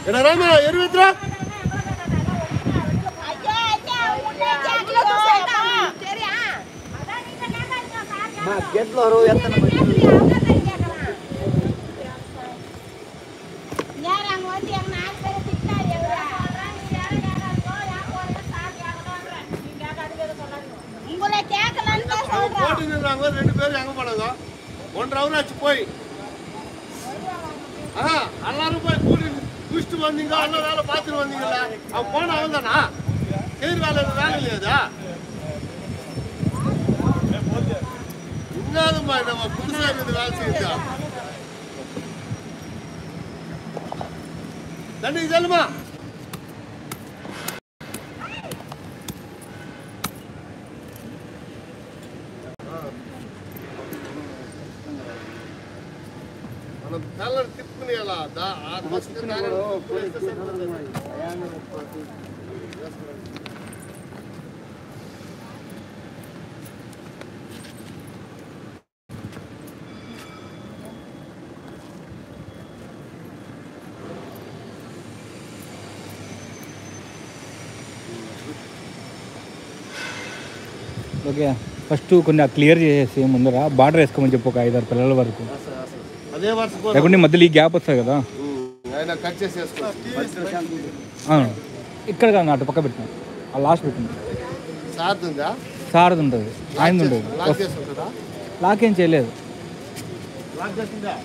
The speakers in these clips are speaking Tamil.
என்ன ராமா எருவித்ரா மா கேட்ல வர எத்தனை மணி யார் அங்க வந்து எங்க நாலு பேரை திட்டா உங்களை கேட்கலான்னு தான் சொல்றேன். போட்டு நின்றாங்க ரெண்டு பேரும் எங்க போனாங்க 1.5 hour ஆச்சு போய் எல்லாரும் போய் கூடி குடிச்சிட்டு வந்தீங்க எல்லாம் வேலை பார்த்துட்டு வந்தீங்களா அவன் போன அவன் தானா செய்தி வேலை இல்லையாதா இன்னாதுமா நம்ம புதுசாக இருந்து வேலை செய்யுதா தண்ணிக்கு செல்லுமா கலர் திப்புனியலா தா ಆ ಮಸ್ತ್ ನಾನು ఓకే ఫస్ట్ కొన్ని క్లియర్ చేసేసి ముందర బార్డర్ వేసుకోమని చెప్పు ఒక 5-6 పిల్లల వరకు అదే వరుస లేకుంటే మధ్యలో ఈ గ్యాప్ వస్తుంది కదా ఆయన కట్ చేసి వేసుకో ఇక్కడ కాదు అటు పక్క పెట్టిన ఆ లాస్ట్ పెట్టింది సార్దుందా సారది ఉంటుంది ఆయన ఉంటుంది లాక్ చేసుకుంటారా లాక్ ఏం చేయలేదు లాక్ చేసిందా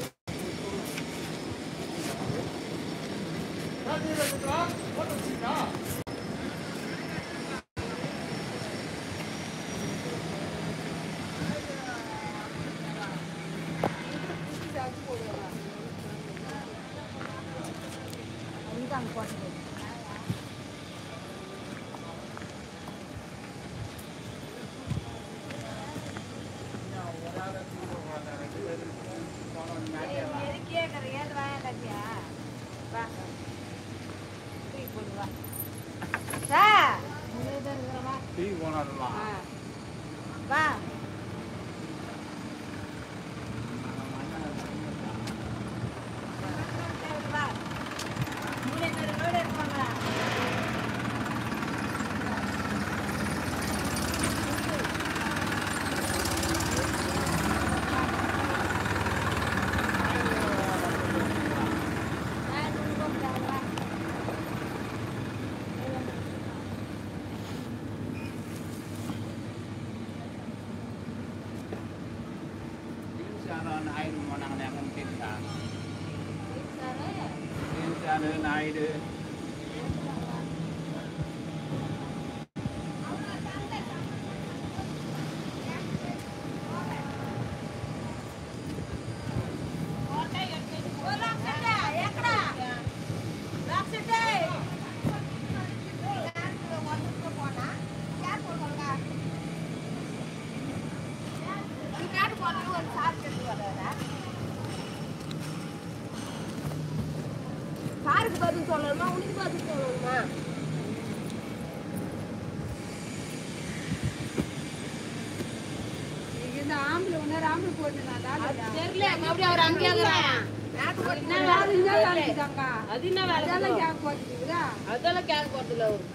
காருக்கு பதில் சொல்லணுமா உனக்கு பதில் சொல்லணுமா இந்த ஆம்பளை ஒன்று ஆம்பளை போட்டுனால தெரியல மறுபடியும் அவர் அங்கேயே அது என்ன வேலை அதெல்லாம் கேட்க போட்டுங்களா அதெல்லாம் கேட்க போறதில்ல அவரு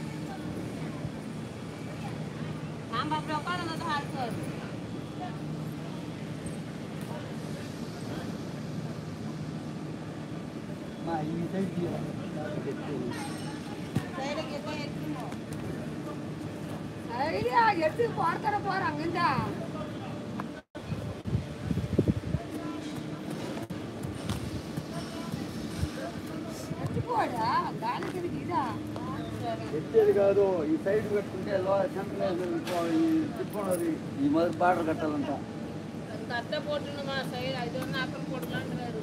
நாம அப்படி உட்காந்து ஆடுவார் எடுத்து போறதர போறாங்க కాదు ఈ సైడ్ పెట్టుకుంటే తిప్పుకున్నది ఈ మొదటి బార్డర్ కట్టాలంట కట్ట పోతున్నా సైడ్ 5 అక్కడ పోటుకుంటున్నారు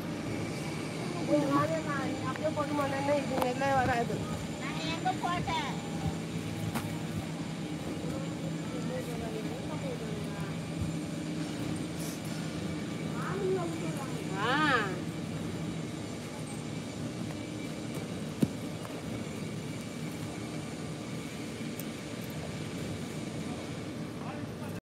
அப்படியே போட்டு இது நெல்லே வராது நான் எங்க போட்டேன்